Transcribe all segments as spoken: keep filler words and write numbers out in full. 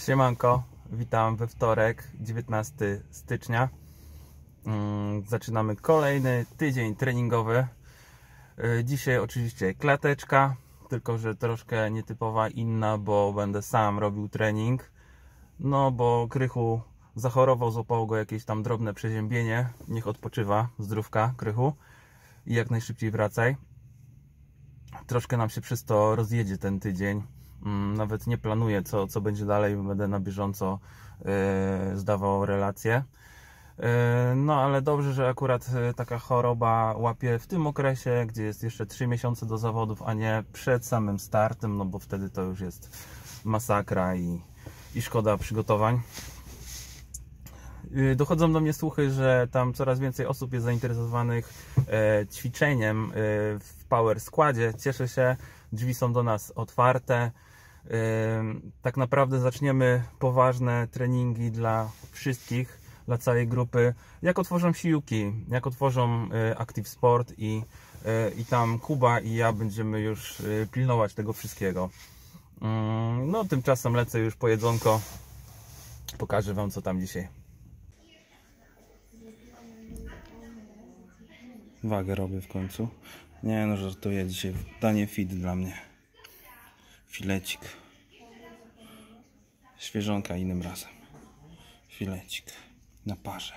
Siemanko, witam we wtorek, dziewiętnastego stycznia. Zaczynamy kolejny tydzień treningowy. Dzisiaj oczywiście klateczka, tylko że troszkę nietypowa, inna, bo będę sam robił trening. No bo Krychu zachorował, złapało go jakieś tam drobne przeziębienie. Niech odpoczywa, zdrówka Krychu i jak najszybciej wracaj. Troszkę nam się przez to rozjedzie ten tydzień. Nawet nie planuję, co, co będzie dalej, będę na bieżąco yy, zdawał relacje. Yy, no ale dobrze, że akurat taka choroba łapie w tym okresie, gdzie jest jeszcze trzy miesiące do zawodów, a nie przed samym startem, no bo wtedy to już jest masakra i, i szkoda przygotowań. Yy, dochodzą do mnie słuchy, że tam coraz więcej osób jest zainteresowanych yy, ćwiczeniem yy, w Power Składzie. Cieszę się, drzwi są do nas otwarte. Tak naprawdę zaczniemy poważne treningi dla wszystkich, dla całej grupy, jak otworzą siłki, jak otworzą Active Sport i, i tam Kuba i ja będziemy już pilnować tego wszystkiego. No tymczasem lecę już po jedzonko, pokażę wam, co tam dzisiaj. Wagę robię w końcu. Nie no, żartuję, dzisiaj danie fit dla mnie. Filecik. Świeżonka innym razem. Filecik na parze.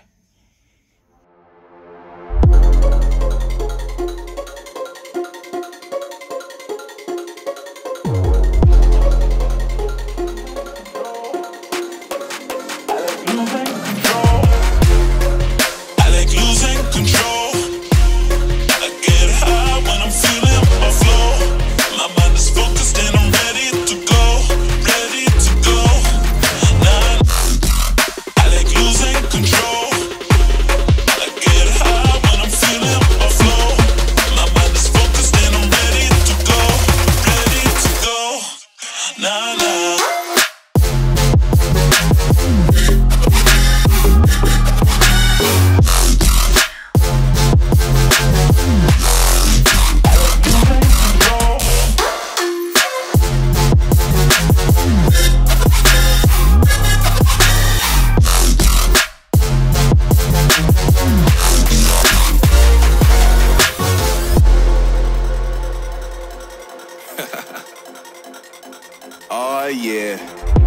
Oh yeah.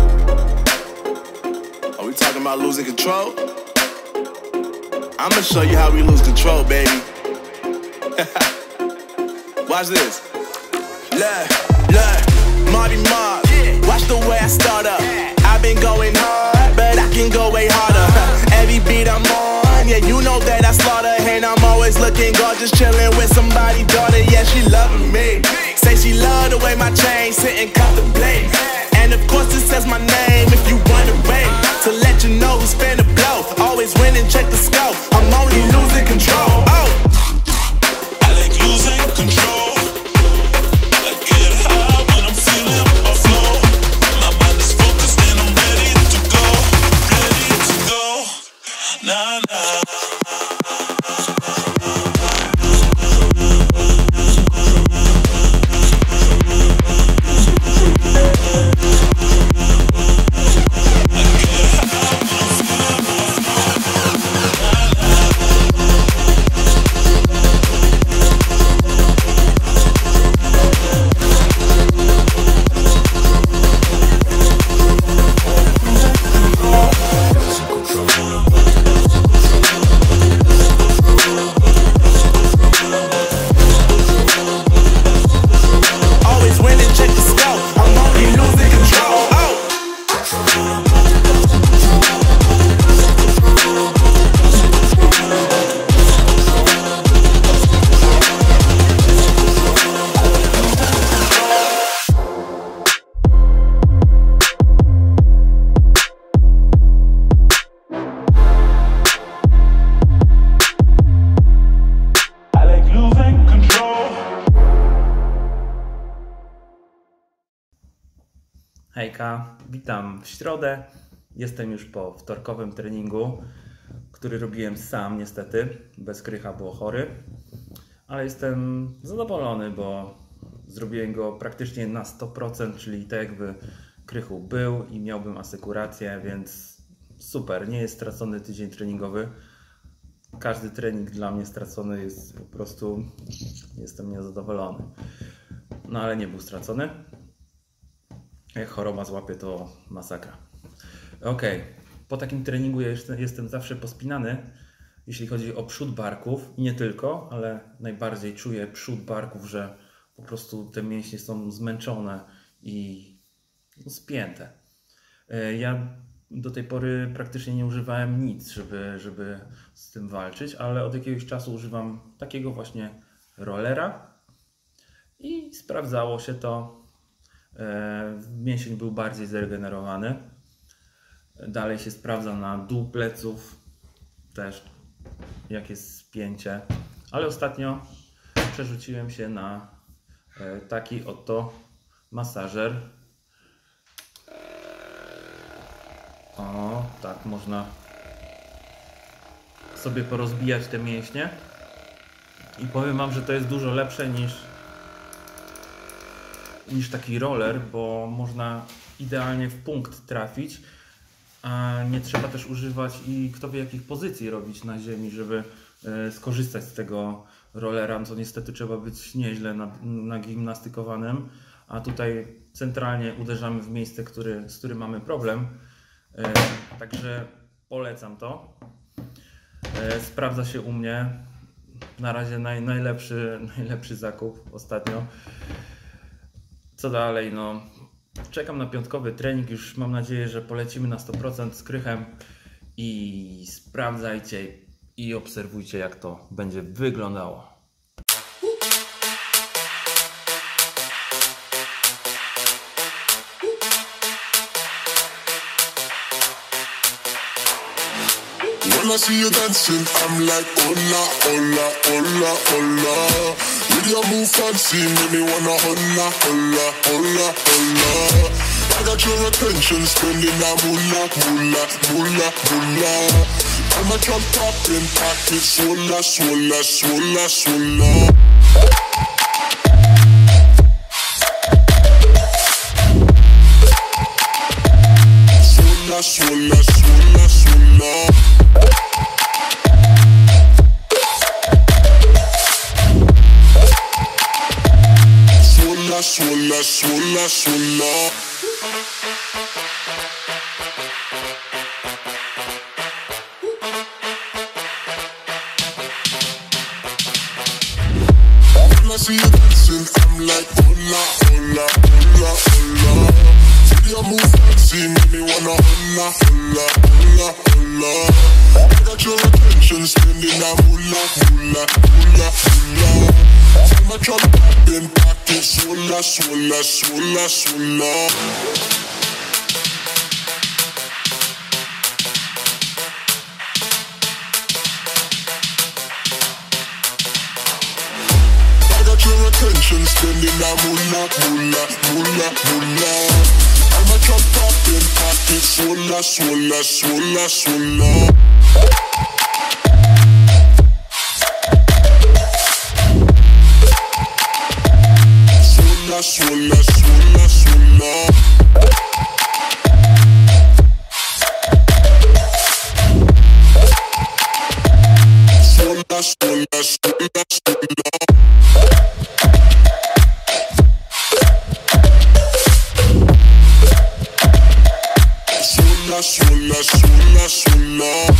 Are we talking about losing control? I'm gonna show you how we lose control, baby. Watch this. Look, look, Marty Mark. Watch the way I start up. I've been going hard, but I can go way harder. Every beat I'm on, yeah, you know that I slaughter. And I'm always looking gorgeous, chilling with somebody's daughter. Yeah, she loving me. Say she love the way my chain sitting contemplate. And of course it says my name if you wondering. To let you know who's finna blow. Always winning, check the scope. I'm only losing control. Oh, I like losing control. I get high when I'm feeling my flow. My mind is focused and I'm ready to go. Ready to go. Nah, nah. Hejka, witam w środę. Jestem już po wtorkowym treningu, który robiłem sam niestety, bez Krycha, było chory. Ale jestem zadowolony, bo zrobiłem go praktycznie na sto procent, czyli tak jakby Krychu był i miałbym asekurację, więc super, nie jest stracony tydzień treningowy. Każdy trening dla mnie stracony jest po prostu, jestem niezadowolony. No ale nie był stracony. Jak choroba złapie, to masakra. Ok, po takim treningu ja jestem, jestem zawsze pospinany, jeśli chodzi o przód barków i nie tylko, ale najbardziej czuję przód barków, że po prostu te mięśnie są zmęczone i spięte. Ja do tej pory praktycznie nie używałem nic, żeby, żeby z tym walczyć, ale od jakiegoś czasu używam takiego właśnie rollera i sprawdzało się to. Mięsień był bardziej zregenerowany. Dalej się sprawdza na dół pleców, też jak jest spięcie, ale ostatnio przerzuciłem się na taki oto masażer. O, tak można sobie porozbijać te mięśnie i powiem wam, że to jest dużo lepsze niż niż taki roller, bo można idealnie w punkt trafić, a nie trzeba też używać i kto wie jakich pozycji robić na ziemi, żeby skorzystać z tego rollera. To niestety trzeba być nieźle nagimnastykowanym, a tutaj centralnie uderzamy w miejsce, który, z którym mamy problem. Także polecam to. Sprawdza się u mnie. Na razie naj, najlepszy, najlepszy zakup ostatnio. Co dalej? No, czekam na piątkowy trening. Już mam nadzieję, że polecimy na sto procent z Krychem. I sprawdzajcie i obserwujcie, jak to będzie wyglądało. When I see you dancing, I'm like, hola, hola, hola, hola. With your move fancy, make me wanna hola, hola, hola, hola. I got your attention, spending that moolah, moolah, moolah, moolah. I'm a drop popping, pocket, swola, swola, swola, swola. Swola, swola, swola, swola. Swola, swola, swola. When I see you dancing, I'm like, hola, hola, hola, hola. See your move fancy, make me wanna hola, hola, hola, hola. I got your attention, spending that moolah, moolah, moolah, moolah. I'm a drop in pocket, swola, swola, swola, swola. I got your attention, spending that moolah, moolah, moolah, moolah. I'm a drop in pocket, swola, swola, swola, swola. Swola, swola, swola. Swola, swola, swola, swola. Swola, swola, swola, swola.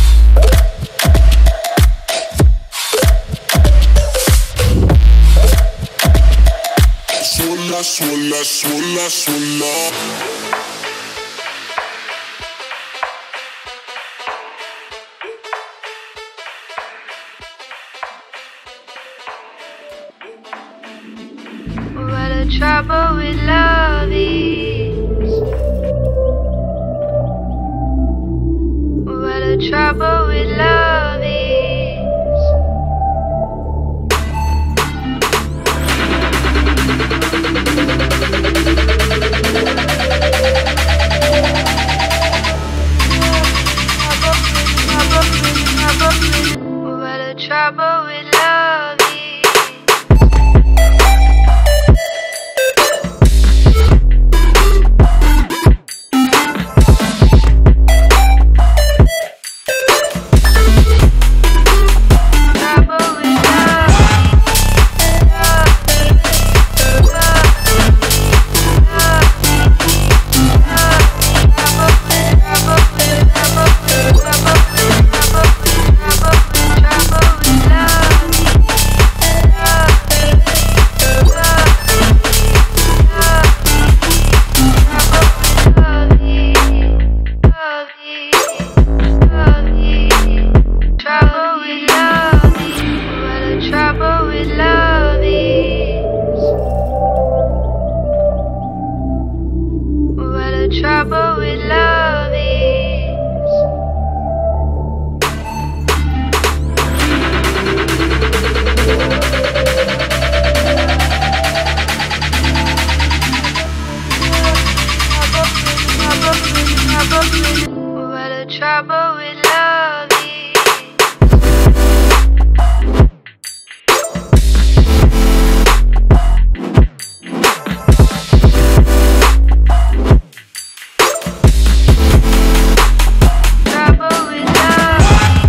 Swola, swola, swola, swola. What the trouble with love is. What the trouble with love is. trouble with love is. What the trouble with love is. Trouble with love.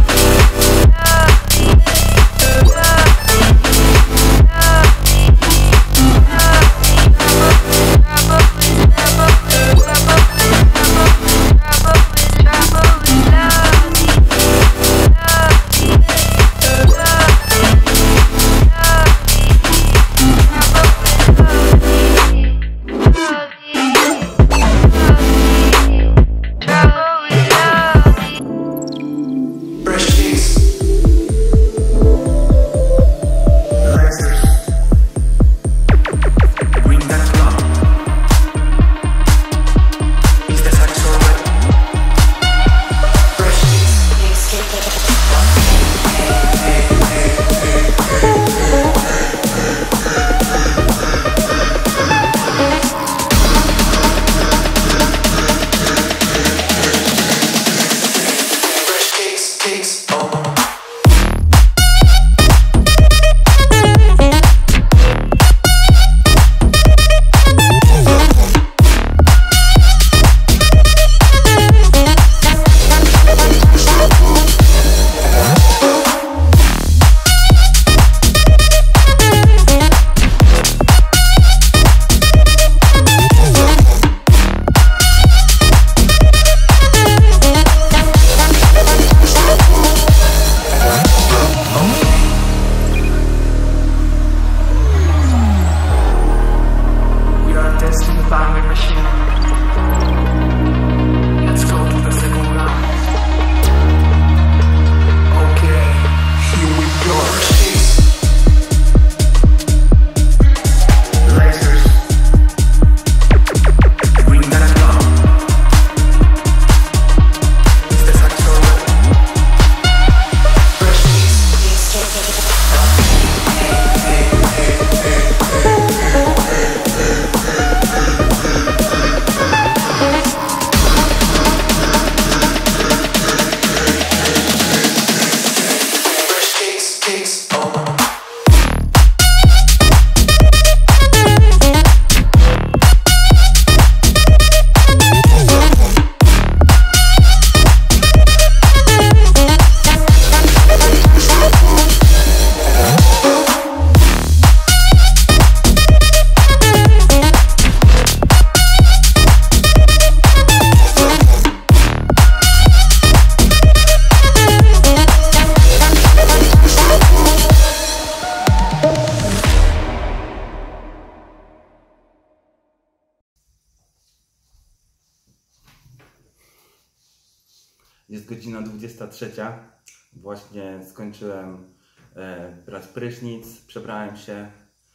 Jest godzina dwudziesta trzecia. Właśnie skończyłem e, brać prysznic, przebrałem się e,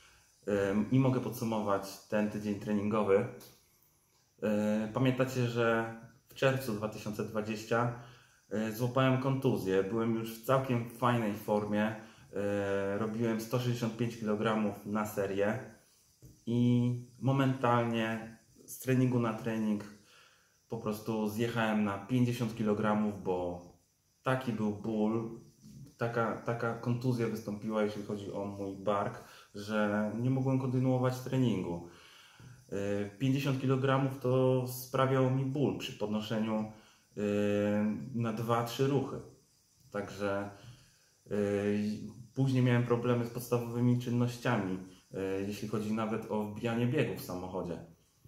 i mogę podsumować ten tydzień treningowy. E, pamiętacie, że w czerwcu dwa tysiące dwudziestym e, złapałem kontuzję. Byłem już w całkiem fajnej formie. E, robiłem sto sześćdziesiąt pięć kilogramów na serię i momentalnie z treningu na trening po prostu zjechałem na pięćdziesiąt kilogramów, bo taki był ból, taka, taka kontuzja wystąpiła, jeśli chodzi o mój bark, że nie mogłem kontynuować treningu. pięćdziesiąt kilogramów to sprawiało mi ból przy podnoszeniu na dwa trzy ruchy. Także później miałem problemy z podstawowymi czynnościami, jeśli chodzi nawet o wbijanie biegów w samochodzie.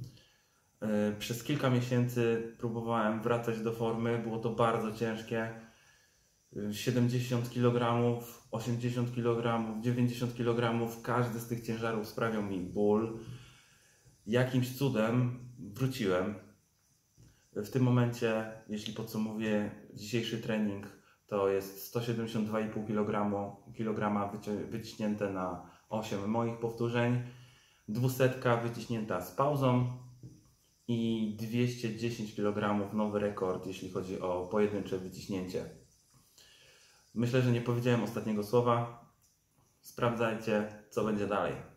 Przez kilka miesięcy próbowałem wracać do formy, było to bardzo ciężkie. siedemdziesiąt kilogramów, osiemdziesiąt kilogramów, dziewięćdziesiąt kilogramów, każdy z tych ciężarów sprawiał mi ból. Jakimś cudem wróciłem. W tym momencie, jeśli podsumowuję dzisiejszy trening, to jest sto siedemdziesiąt dwa i pół kilograma wyciśnięte na osiem moich powtórzeń, dwusetka wyciśnięta z pauzą i dwieście dziesięć kilogramów, nowy rekord, jeśli chodzi o pojedyncze wyciśnięcie. Myślę, że nie powiedziałem ostatniego słowa. Sprawdzajcie, co będzie dalej.